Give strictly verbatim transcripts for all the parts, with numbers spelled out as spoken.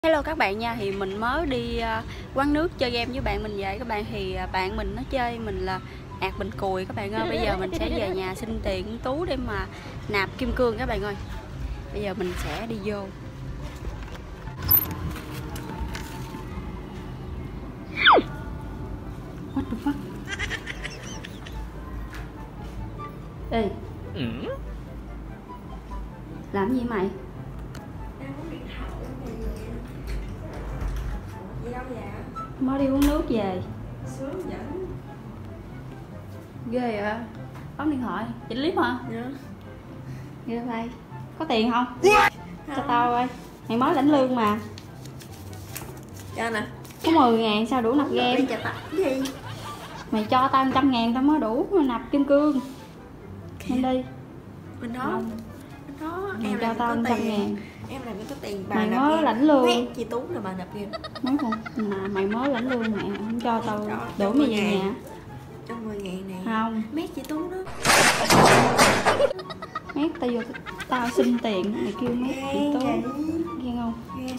Hello các bạn nha, thì mình mới đi uh, quán nước chơi game với bạn mình về các bạn. Thì uh, bạn mình nó chơi mình là ạt bình cùi các bạn ơi. Bây giờ mình sẽ về nhà xin tiền Tú để mà nạp kim cương các bạn ơi. Bây giờ mình sẽ đi vô. What the fuck? Ê, ừ. Làm gì mày? Gì đâu vậy? Mới đi uống nước về. Sướng vẫn. Ghê vậy? Bấm điện thoại, chỉnh clip hả? Dạ. Ghê vậy. Có tiền không? What? Cho tao coi. Mày mới lãnh lương mà. Cho nè. Có mười ngàn sao đủ nạp game? Đi cho tao gì? Mày cho tao một trăm ngàn tao mới đủ nạp kim cương. Mình đi. Mình đó. Không. Mình đó. Mày Em cho tao một trăm ngàn. Em làm có tiền bà mày nạp mới game. lãnh lương. Quét chị Tú là bà nạp game. Nói không? Mà mày mới lãnh lương mẹ không cho tao cho, đủ mày về nhà. Cho mười ngàn này. Không. Mét chị Tú đó. Mét tao vô tao xin tiền mày kêu mét chị Tú. Nghe không? Nghe.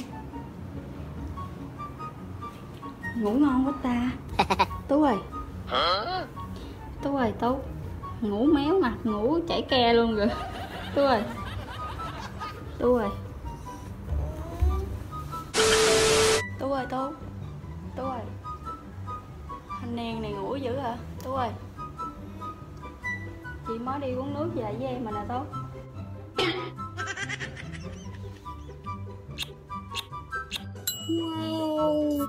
Ngủ ngon quá ta. Tú ơi. Tú ơi Tú. Ngủ méo mặt, ngủ chảy ke luôn rồi. Tú ơi. Tú ơi. Tú ơi Tú. Tú ơi. Thanh niên này ngủ dữ hả? Tú ơi. Chị mới đi uống nước về với em mà nè Tú. Wow.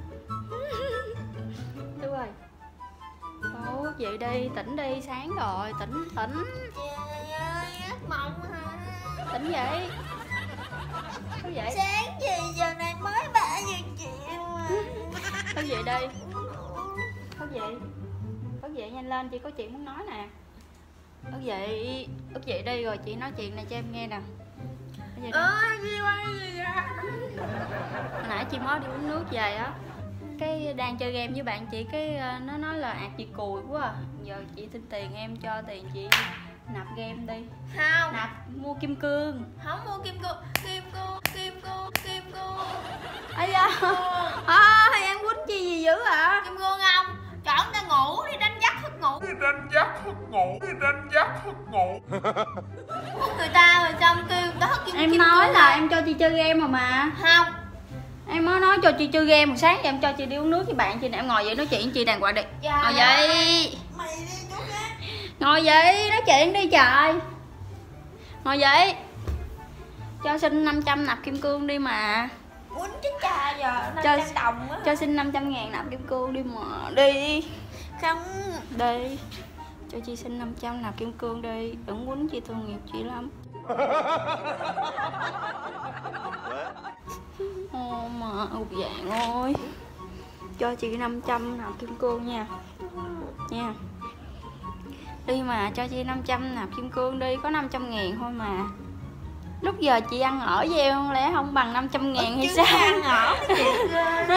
Tú ơi. Tú dậy đi, tỉnh đi, sáng rồi, tỉnh tỉnh. Trời ơi, ác mộng hả? Tỉnh dậy. Tú dậy. Sáng gì giờ này mới ba giờ chiều mà. Tú dậy đi. Tú dậy. Tú dậy nhanh lên, chị có chuyện muốn nói nè. Tú dậy. Tú dậy đi rồi chị nói chuyện này cho em nghe nè. Ơ, gì quay gì vậy? Hồi nãy chị mới đi uống nước về á, cái đang chơi game với bạn chị, cái nó nói là ạt chị cùi quá à. Giờ chị xin tiền em cho tiền chị nạp game đi. Không. Nạp mua kim cương. Không mua kim cương. Kim cương. Kim cương. Kim cương. Ây da. À, em quýnh chi gì dữ ạ? Kim cương không? Chọn ta ngủ đi đánh giấc thức ngủ. Đi đánh giấc thức ngủ. Đi đánh giấc thức ngủ. Người ta rồi xong kêu người ta thức kim Em kim nói cương là à. em cho chị chơi game mà mà. Không. Em mới nói cho chị chơi game một sáng em cho chị đi uống nước với bạn chị nè. Em ngồi vậy nói chuyện với chị đàng hoàng đi. Dạ. Ngồi vậy. Mày đi chỗ khác. Ngồi vậy nói chuyện đi trời. Ngồi vậy. Cho xin năm trăm nạp kim cương đi mà. Quýnh chứ cha giờ năm Cho- trăm đồng á. Cho xin năm trăm ngàn nạp kim cương đi mà. Đi. Không. Đi. Cho chị xin năm trăm nạp kim cương đi. Đừng quýnh chị, tội nghiệp chị lắm. Ô mà ục dạng ơi. Cho chị năm trăm nạp kim cương nha. Nha. Đi mà cho chị năm trăm nạp kim cương đi. Có năm trăm ngàn thôi mà. Lúc giờ chị ăn ở với em không lẽ không bằng năm trăm ngàn hay Chứ sao? ăn ở cái chuyện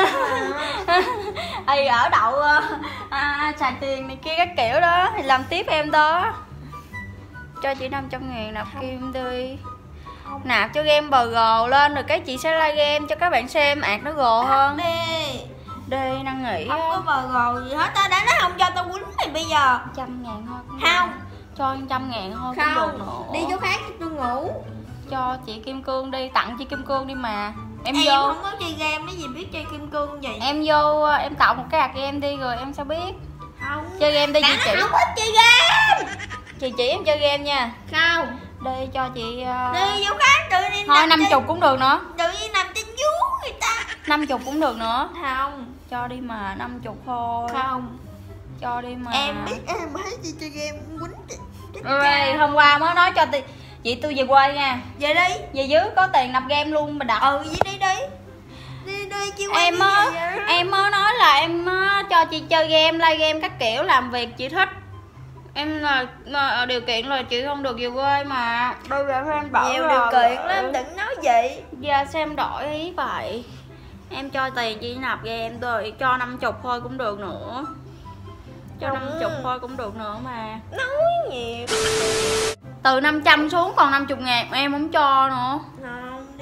Ây ở đậu à, xài tiền này kia các kiểu đó thì làm tiếp em đó. Cho chị năm trăm ngàn nạp kim đi. Nạp cho game bờ gồ lên rồi cái chị sẽ like game cho các bạn xem ạt nó gồ hơn. đi. Đi năn nỉ Không có bờ gồ gì hết. Tao đã nói không cho tao quýnh mày bây giờ. trăm ngàn thôi cũng Không. được. Cho trăm ngàn thôi cũng được Không. nữa. Đi chỗ khác cho tôi ngủ. Cho chị kim cương đi, tặng chị kim cương đi mà. Em Em vô không có chơi game cái gì biết chơi kim cương gì. em vô em tạo một cái ạc game đi rồi em sao biết. Không. Chơi game đi chị Đã chỉ. không thích chơi game. Chị chỉ em chơi game nha. Không. Đi cho chị uh... Đi chỗ khác tự nhiên thôi nằm năm trên- chục cũng được nữa. tự nhiên nằm trên vú người ta. Năm chục cũng được nữa. Không. Cho đi mà, năm chục thôi. Không. Cho đi mà. Em biết em thấy chị chơi game quýnh chị. Rồi, hôm qua mới nói cho ti... chị tôi về quê nha. Về đi. Về dưới có tiền nạp game luôn mà đặt. Ừ vậy đi đi. Đi đi chứ quay Em đi mới về vậy đó. em mới nói là em uh, cho chị chơi game, like game các kiểu, làm việc chị thích. Em là, là điều kiện là chị không được về quê mà. Bây giờ em đổi Nhiều rồi. điều kiện lắm đừng nói vậy. Giờ xem đổi ý vậy. Em cho tiền chị nạp game rồi. Cho năm chục thôi cũng được nữa. Cho Không. năm chục thôi cũng được nữa mà. Nói nhiều. Từ năm trăm xuống còn năm mươi ngàn em không cho nữa. Không đi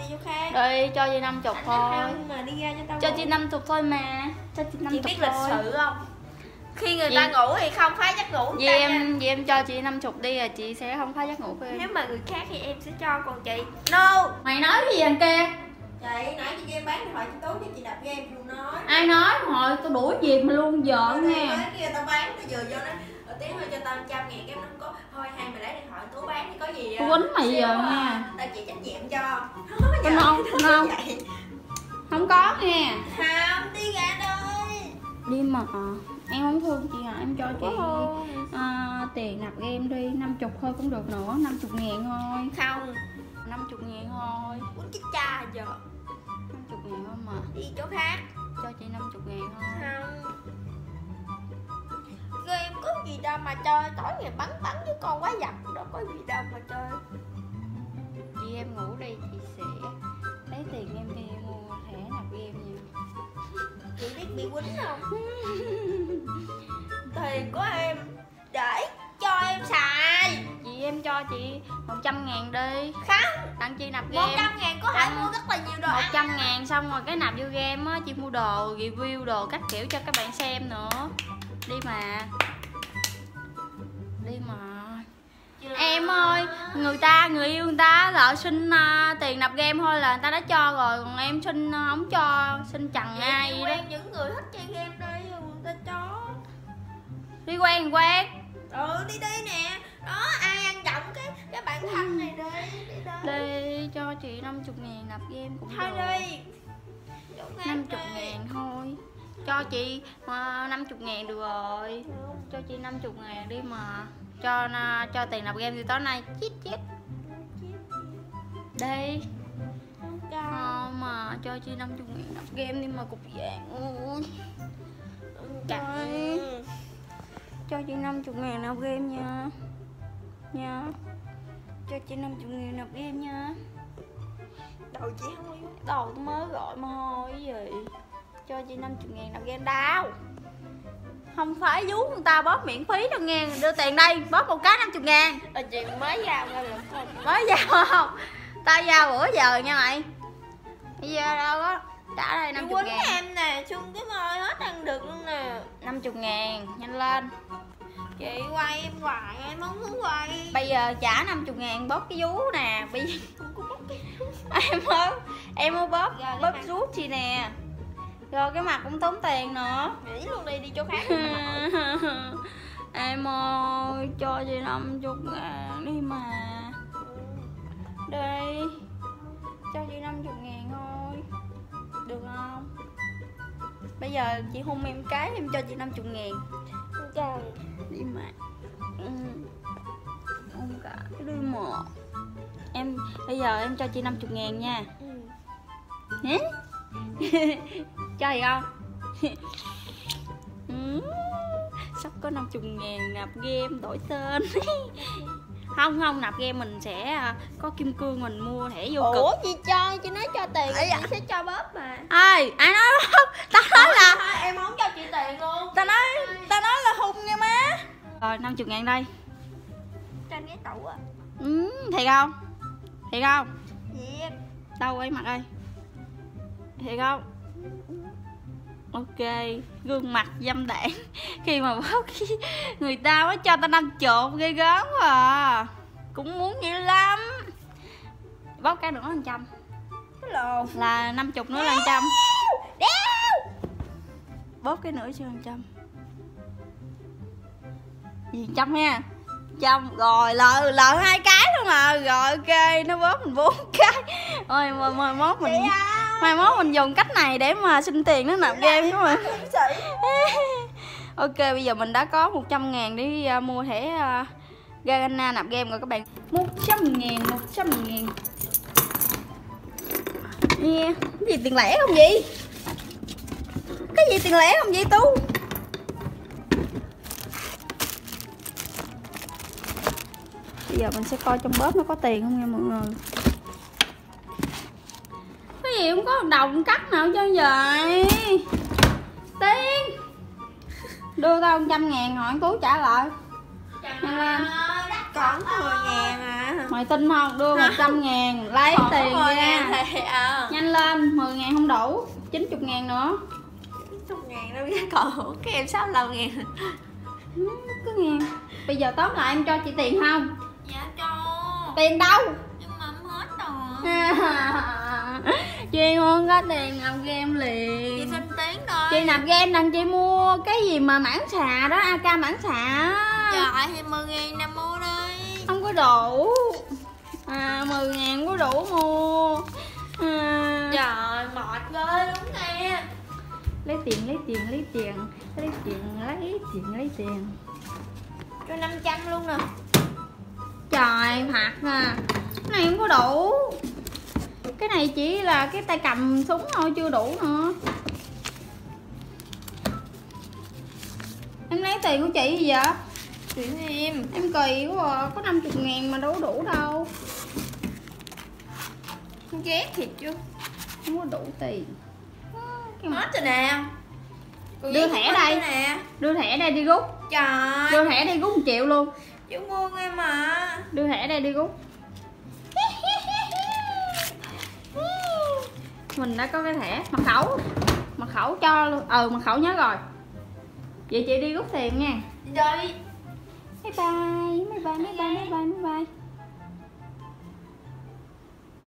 vô khác. Đi cho chị năm chục thôi. Không mà đi ra cho tao. Cho chị năm chục thôi mà. Cho chị năm Chị chục biết thôi. lịch sự không? Khi người Gì? ta ngủ thì không phá giấc ngủ Vì cho em, vì em cho chị năm chục đi rồi chị sẽ không phá giấc ngủ của em. Nếu mà người khác thì em sẽ cho, còn chị no. Mày nói cái gì thằng kia? Chị nãy chị game bán điện thoại chị Tú cho chị đập game chị luôn nói. Ai nói hồi tôi đuổi việc mà luôn giỡn Nghe nha. kia tao bán tao vừa vô nó ở tiếng hơi cho tao trăm ngàn cái nó không có thôi hay mày lấy điện thoại Tú bán thì có gì Tôi quýnh mày giờ nha. tao chịu trách nhiệm cho. Con không, con không. Không có nha. Không đi ra đây. Đi mà em không thương chị hả? Em cho chị à, tiền nạp game đi, năm chục thôi cũng được nữa, năm chục ngàn thôi. Không, năm chục ngàn thôi. muốn chết cha giờ. năm chục ngàn không mà. Đi chỗ khác. Cho chị năm chục ngàn thôi. Không. Game có gì đâu mà chơi, tối ngày bắn bắn với con quái vật đâu có gì đâu mà chơi. Chị em ngủ đi, chị sẽ lấy tiền em đi mua thẻ nạp game nha. Chị biết bị quýnh không? Tiền của em để cho em xài. Chị em cho chị một trăm ngàn đi. Không, Đăng chi nạp một game trăm ngàn có thể Đăng- mua rất là nhiều đồ một ăn. trăm ngàn xong rồi cái nạp vô game á, chị mua đồ, review đồ các kiểu cho các bạn xem nữa. Đi mà. Đi mà. Em ơi, người ta, người yêu người ta lỡ xin uh, tiền nạp game thôi là người ta đã cho rồi. Còn em xin uh, không cho, xin chẳng Vậy ai đi vậy đó. quen những người thích chơi game đây rồi người ta cho. Đi quen thì quen. Ừ đi đi nè. Đó ai ăn giọng cái cái bạn thân này đi. Đi đây. Đi cho chị năm mươi ngàn nạp game cũng Thôi được. đi. Chỗ khác năm mươi đi. ngàn thôi. Cho chị uh, năm mươi ngàn được rồi. Không. Cho chị năm mươi ngàn đi mà. Cho uh, cho tiền nạp game thì tối nay chít chít. Đi. Không cho. Ờ, mà cho chị năm mươi ngàn nạp game đi mà cục vàng. Ui. Trời. Cho chị năm mươi ngàn nạp game nha. Nha. Cho chị năm mươi ngàn nạp game nha. Đầu chị không yêu. Đầu tôi mới gọi mà thôi cái gì. Cho chị năm mươi ngàn nạp game đau. Không phải vú người ta bóp miễn phí đâu nghe. Đưa tiền đây, bóp một cái năm mươi ngàn. Là chị mới giao ra là không. Mới giao không? Tao giao bữa giờ nha mày. Bây giờ đâu á. Trả đây năm Chị mươi quýnh ngàn. em nè, xung cái môi hết ăn được luôn nè. năm mươi ngàn, nhanh lên. Chị quay em hoài, em không muốn quay. Bây giờ trả năm mươi ngàn bóp cái vú nè. Bây giờ em ơi, em ơi bóp, Rồi, đi bóp mà. rút chị nè. Rồi cái mặt cũng tốn tiền nữa. Nghỉ luôn đi, đi chỗ khác đi mà. Em ơi, cho chị năm mươi ngàn đi mà. Đi. Cho chị năm mươi ngàn thôi. Được không? Bây giờ chị hôn em cái em cho chị năm mươi ngàn. Trời. Đi mà. Ừ. Hôn cả đi mà. Em, bây giờ em cho chị năm mươi ngàn nha. Ừ. Hả? Cho gì không? Ừ. Sắp có năm mươi ngàn nạp game đổi tên. Không không, nạp game mình sẽ à, có kim cương mình mua thẻ vô cực. Ủa chị cho, chị nói cho tiền Ấy chị à. sẽ cho bóp mà. Ai, ai nói không? Tao nói là Thôi, em không cho chị tiền luôn. Tao nói, tao nói là hùng nha má. Rồi năm mươi ngàn đây. Cho anh ghé tủ à. Ừ, thiệt không? Thiệt không? Thiệt. Đâu ấy mặt ơi. Thiệt không? Ok, gương mặt dâm đảng. Khi mà bóp người ta mới cho tao năm chục, ghê gớm quá à. Cũng muốn dữ lắm. Bóp cái nữa một trăm. Cái lồn. Là năm mươi nữa là một trăm. Đéo. Bóp cái nữa chưa một trăm. Gì một trăm ha. Trăm rồi lợ lợ hai cái luôn à. Rồi ok, nó bóp mình bốn cái. Ôi mai mai mốt mình mai mốt mình dùng cách này để mà xin tiền nó nạp game đúng không? Ok, bây giờ mình đã có một trăm ngàn để uh, mua thẻ uh, Garena nạp game rồi các bạn. Một trăm ngàn, một trăm ngàn. Nghe, yeah. Cái gì tiền lẻ không vậy? Cái gì tiền lẻ không vậy Tu? Bây giờ mình sẽ coi trong bóp nó có tiền không nha mọi người. Cái gì không có đồng cắt nào cho vậy? Tiền. Đưa tao một trăm ngàn hỏi Tú trả lại. Trời ơi, đắt còn có mười ngàn à. Mày tin không? Đưa một trăm ngàn lấy Còn có tiền mười nha. ngàn thì à. Nhanh lên, mười ngàn không đủ, chín mươi ngàn nữa. chín mươi ngàn đâu giá còn cái em sáu mươi lăm ngàn. Ừ, cứ ngàn. Bây giờ tóm lại em cho chị tiền không? Dạ cho. Tiền đâu? Nhưng mà em hết rồi. Chị muốn có tiền nạp game liền. Chị xin tiếng thôi. Chị nạp game đằng chị mua cái gì mà mãn xà đó, a ca mãn xà. Trời thì mười ngàn nè mua đi. Không có đủ. À, mười ngàn có đủ mua. À. Trời mệt ghê đúng nè. Lấy tiền, lấy tiền, lấy tiền. Lấy tiền, lấy tiền, lấy tiền. Cho năm trăm luôn nè. Trời phạt à. Cái này không có đủ. Cái này chỉ là cái tay cầm súng thôi, chưa đủ nữa. Em lấy tiền của chị gì vậy? Chuyện em. Em kỳ quá à. Có năm mươi ngàn mà đâu có đủ đâu. Ghét thiệt chứ. Không có đủ tiền. Cái Hết rồi nè. Còn đưa ghét thẻ hết đây. rồi nè. Đưa thẻ đây đi rút. Trời. Đưa thẻ đi rút một triệu luôn. Chú mua em mà. Đưa thẻ đây đi rút. Mình đã có cái thẻ mật khẩu. Mật khẩu cho luôn. Ừ, mật khẩu nhớ rồi. Vậy chị đi rút tiền nha. Đi. Bye bye. Bye bye, bye bye, bye bye, bye bye.